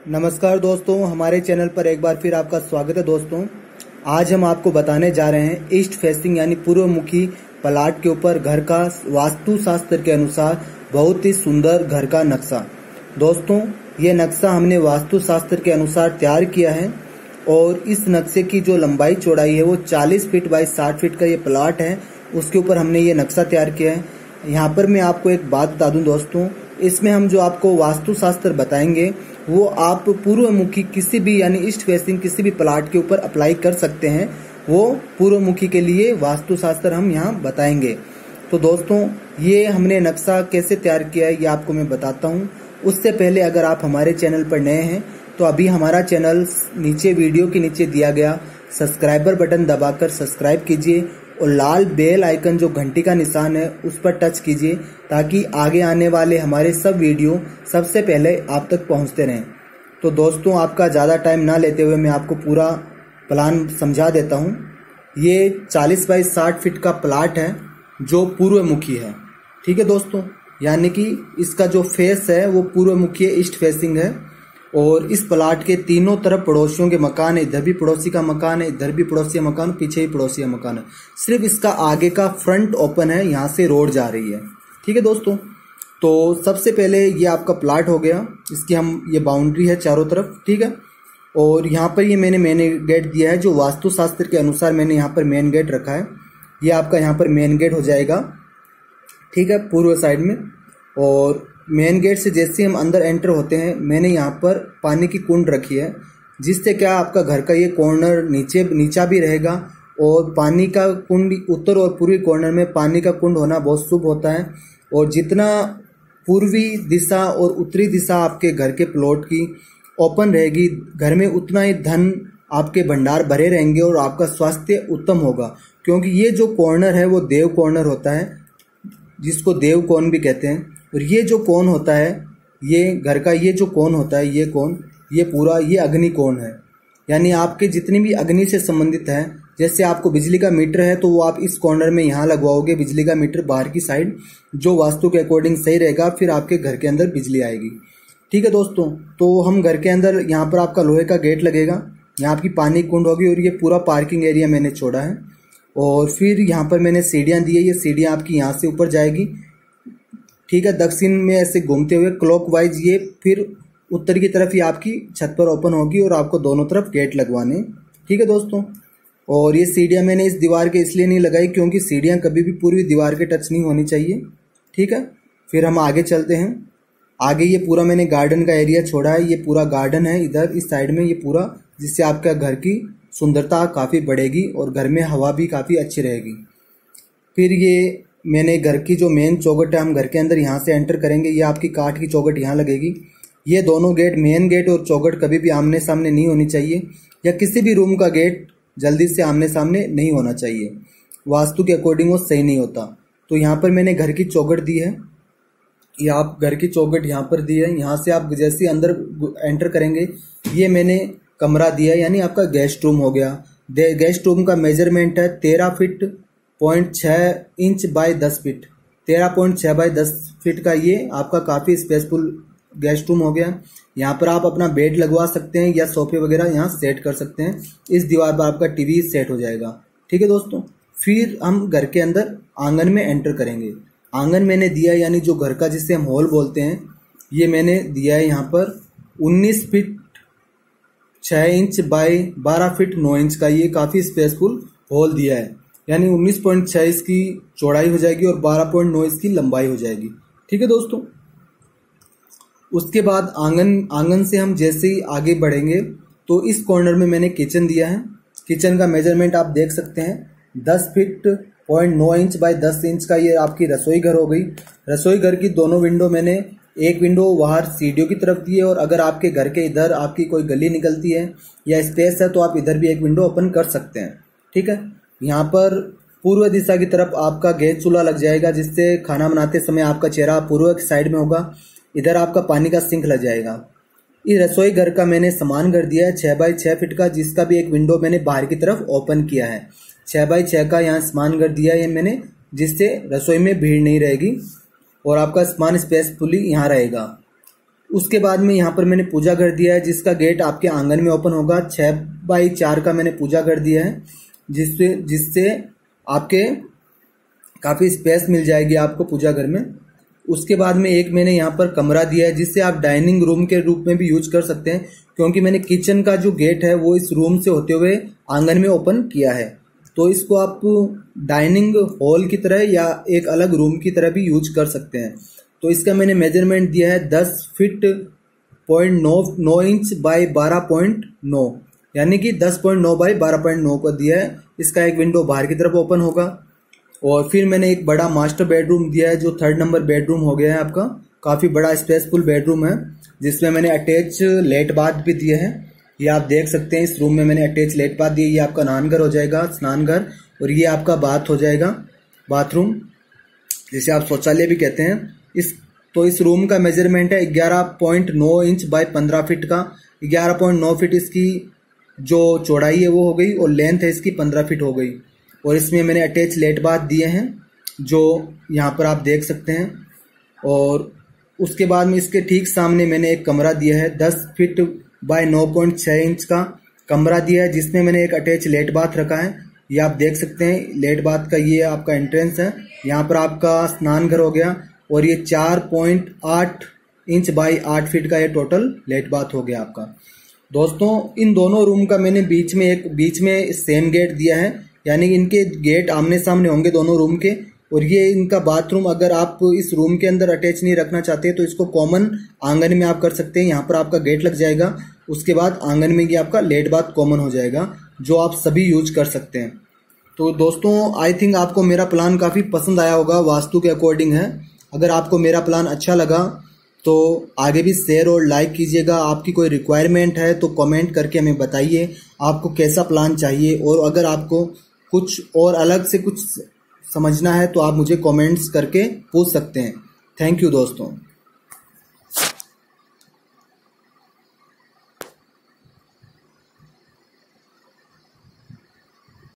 नमस्कार दोस्तों, हमारे चैनल पर एक बार फिर आपका स्वागत है। दोस्तों, आज हम आपको बताने जा रहे हैं ईस्ट फेसिंग यानी पूर्वमुखी प्लाट के ऊपर घर का वास्तु शास्त्र के अनुसार बहुत ही सुंदर घर का नक्शा। दोस्तों, ये नक्शा हमने वास्तु शास्त्र के अनुसार तैयार किया है और इस नक्शे की जो लंबाई चौड़ाई है वो 40 फीट बाई 60 फीट का ये प्लाट है। उसके ऊपर हमने ये नक्शा तैयार किया है। यहाँ पर मैं आपको एक बात बता दूं दोस्तों, इसमें हम जो आपको वास्तु शास्त्र बताएंगे वो आप पूर्वमुखी किसी भी यानी ईस्ट फेसिंग किसी भी प्लाट के ऊपर अप्लाई कर सकते हैं। वो पूर्वमुखी के लिए वास्तु शास्त्र हम यहाँ बताएंगे। तो दोस्तों, ये हमने नक्शा कैसे तैयार किया है ये आपको मैं बताता हूँ। उससे पहले अगर आप हमारे चैनल पर नए हैं तो अभी हमारा चैनल नीचे वीडियो के नीचे दिया गया सब्सक्राइबर बटन दबाकर सब्सक्राइब कीजिए और लाल बेल आइकन जो घंटी का निशान है उस पर टच कीजिए ताकि आगे आने वाले हमारे सब वीडियो सबसे पहले आप तक पहुंचते रहें। तो दोस्तों, आपका ज़्यादा टाइम ना लेते हुए मैं आपको पूरा प्लान समझा देता हूं। ये 40 बाई 60 फीट का प्लाट है जो पूर्वमुखी है। ठीक है दोस्तों, यानी कि इसका जो फेस है वो पूर्वमुखी ईस्ट फेसिंग है और इस प्लाट के तीनों तरफ पड़ोसियों के मकान है। इधर भी पड़ोसी का मकान है, इधर भी पड़ोसी का मकान, पीछे भी पड़ोसी का मकान है। सिर्फ इसका आगे का फ्रंट ओपन है, यहाँ से रोड जा रही है। ठीक है दोस्तों, तो सबसे पहले ये आपका प्लाट हो गया। इसकी हम ये बाउंड्री है चारों तरफ। ठीक है, और यहाँ पर ये मैंने मेन गेट दिया है जो वास्तु शास्त्र के अनुसार मैंने यहाँ पर मेन गेट रखा है। ये आपका यहाँ पर मेन गेट हो जाएगा। ठीक है, पूर्व साइड में। और मेन गेट से जैसे हम अंदर एंटर होते हैं मैंने यहाँ पर पानी की कुंड रखी है, जिससे क्या आपका घर का ये कॉर्नर नीचा भी रहेगा और पानी का कुंड उत्तर और पूर्वी कॉर्नर में पानी का कुंड होना बहुत शुभ होता है। और जितना पूर्वी दिशा और उत्तरी दिशा आपके घर के प्लॉट की ओपन रहेगी, घर में उतना ही धन आपके भंडार भरे रहेंगे और आपका स्वास्थ्य उत्तम होगा। क्योंकि ये जो कॉर्नर है वो देव कॉर्नर होता है, जिसको देव कोण भी कहते हैं। और ये जो कोण होता है, ये घर का ये जो कोण होता है, ये कोण, ये पूरा ये अग्नि कोण है। यानी आपके जितनी भी अग्नि से संबंधित है, जैसे आपको बिजली का मीटर है तो वो आप इस कॉर्नर में यहाँ लगवाओगे बिजली का मीटर बाहर की साइड, जो वास्तु के अकॉर्डिंग सही रहेगा, फिर आपके घर के अंदर बिजली आएगी। ठीक है दोस्तों, तो हम घर के अंदर यहाँ पर आपका लोहे का गेट लगेगा, यहाँ आपकी पानी कुंड होगी और ये पूरा पार्किंग एरिया मैंने छोड़ा है। और फिर यहाँ पर मैंने सीढ़ियाँ दी है, ये सीढ़ियाँ आपकी यहाँ से ऊपर जाएगी। ठीक है, दक्षिण में ऐसे घूमते हुए क्लॉकवाइज ये फिर उत्तर की तरफ ही आपकी छत पर ओपन होगी और आपको दोनों तरफ गेट लगवाने। ठीक है दोस्तों, और ये सीढ़ियाँ मैंने इस दीवार के इसलिए नहीं लगाई क्योंकि सीढ़ियाँ कभी भी पूरी दीवार के टच नहीं होनी चाहिए। ठीक है, फिर हम आगे चलते हैं। आगे ये पूरा मैंने गार्डन का एरिया छोड़ा है, ये पूरा गार्डन है इधर इस साइड में, ये पूरा, जिससे आपका घर की सुंदरता काफ़ी बढ़ेगी और घर में हवा भी काफ़ी अच्छी रहेगी। फिर ये मैंने घर की जो मेन चौखट है, हम घर के अंदर यहाँ से एंटर करेंगे, ये आपकी काठ की चौखट यहाँ लगेगी। ये दोनों गेट, मेन गेट और चौखट, कभी भी आमने सामने नहीं होनी चाहिए, या किसी भी रूम का गेट जल्दी से आमने सामने नहीं होना चाहिए। वास्तु के अकॉर्डिंग वो सही नहीं होता। तो यहाँ पर मैंने घर की चौखट दी है, ये आप घर की चौखट यहाँ पर दी है। यहाँ से आप जैसे अंदर एंटर करेंगे, ये मैंने कमरा दिया है, यानी आपका गेस्ट रूम हो गया। गेस्ट रूम का मेजरमेंट है 13.6 inch by 10 feet, 13.6 by 10 feet का ये आपका काफ़ी स्पेसफुल गेस्ट रूम हो गया। यहाँ पर आप अपना बेड लगवा सकते हैं या सोफे वगैरह यहाँ सेट कर सकते हैं। इस दीवार पर आपका टीवी सेट हो जाएगा। ठीक है दोस्तों, फिर हम घर के अंदर आंगन में एंटर करेंगे। आंगन मैंने दिया है, यानी जो घर का जिसे हम हॉल बोलते हैं, ये मैंने दिया है यहाँ पर 19 feet 6 inch by 12 feet 9 inch का ये काफ़ी स्पेसफुल हॉल दिया है। यानी 19.6 इसकी चौड़ाई हो जाएगी और 12.9 इसकी लंबाई हो जाएगी। ठीक है दोस्तों, उसके बाद आंगन से हम जैसे ही आगे बढ़ेंगे तो इस कॉर्नर में मैंने किचन दिया है। किचन का मेजरमेंट आप देख सकते हैं 10 फीट 0.9 इंच बाय 10 इंच का ये आपकी रसोई घर हो गई। रसोई घर की दोनों विंडो मैंने, एक विंडो बाहर सीढ़ियों की तरफ दी है और अगर आपके घर के इधर आपकी कोई गली निकलती है या स्पेस है तो आप इधर भी एक विंडो ओपन कर सकते हैं। ठीक है, यहाँ पर पूर्व दिशा की तरफ आपका गैस चूल्हा लग जाएगा, जिससे खाना बनाते समय आपका चेहरा पूर्व की साइड में होगा। इधर आपका पानी का सिंक लग जाएगा। इस रसोई घर का मैंने सामान घर दिया है 6 बाई 6 फीट का, जिसका भी एक विंडो मैंने बाहर की तरफ ओपन किया है। 6 बाई 6 का यहाँ सामान घर दिया है मैंने, जिससे रसोई में भीड़ नहीं रहेगी और आपका सामान स्पेसफुली यहाँ रहेगा। उसके बाद में यहाँ पर मैंने पूजा घर दिया है, जिसका गेट आपके आंगन में ओपन होगा। 6x4 का मैंने पूजा घर दिया है, जिससे आपके काफी स्पेस मिल जाएगी आपको पूजा घर में। उसके बाद में एक मैंने यहाँ पर कमरा दिया है, जिससे आप डाइनिंग रूम के रूप में भी यूज कर सकते हैं, क्योंकि मैंने किचन का जो गेट है वो इस रूम से होते हुए आंगन में ओपन किया है। तो इसको आप डाइनिंग हॉल की तरह या एक अलग रूम की तरह भी यूज कर सकते हैं। तो इसका मैंने मेजरमेंट दिया है 10 फीट 9 इंच बाय 12.9, यानी कि 10.9 बाय 12.9 को दिया है। इसका एक विंडो बाहर की तरफ ओपन होगा। और फिर मैंने एक बड़ा मास्टर बेडरूम दिया है, जो 3rd नंबर बेडरूम हो गया है आपका। काफी बड़ा स्पेसफुल बेडरूम है, जिसमें मैंने अटैच लेट बाथ भी दिए हैं। ये आप देख सकते हैं, इस रूम में मैंने अटैच लेट बाथ दिया। ये आपका नहानघर हो जाएगा, स्नान घर, और ये आपका बाथ हो जाएगा, बाथरूम, जिसे आप शौचालय भी कहते हैं। इस रूम का मेजरमेंट है 11.9 इंच बाय 15 फीट का। 11.9 फीट इसकी जो चौड़ाई है वो हो गई, और लेंथ है इसकी 15 फीट हो गई। और इसमें मैंने अटैच लेट बाथ दिए हैं, जो यहाँ पर आप देख सकते हैं। और उसके बाद में इसके ठीक सामने मैंने एक कमरा दिया है, 10 फीट बाय 9.6 इंच का कमरा दिया है, जिसमें मैंने एक अटैच लेट बाथ रखा है। ये आप देख सकते हैं, लेट बाथ का ये आपका एंट्रेंस है। यहाँ पर आपका स्नान घर हो गया, और ये 4.8 इंच बाय 8 फीट का ये टोटल लेट बाथ हो गया आपका। दोस्तों, इन दोनों रूम का मैंने बीच में सेम गेट दिया है, यानी इनके गेट आमने सामने होंगे दोनों रूम के। और ये इनका बाथरूम, अगर आप इस रूम के अंदर अटैच नहीं रखना चाहते तो इसको कॉमन आंगन में आप कर सकते हैं। यहाँ पर आपका गेट लग जाएगा, उसके बाद आंगन में ये आपका लेट बाथ कॉमन हो जाएगा, जो आप सभी यूज कर सकते हैं। तो दोस्तों, आई थिंक आपको मेरा प्लान काफ़ी पसंद आया होगा, वास्तु के अकॉर्डिंग है। अगर आपको मेरा प्लान अच्छा लगा तो आगे भी शेयर और लाइक कीजिएगा। आपकी कोई रिक्वायरमेंट है तो कमेंट करके हमें बताइए आपको कैसा प्लान चाहिए। और अगर आपको कुछ और अलग से कुछ समझना है तो आप मुझे कमेंट्स करके पूछ सकते हैं। थैंक यू दोस्तों।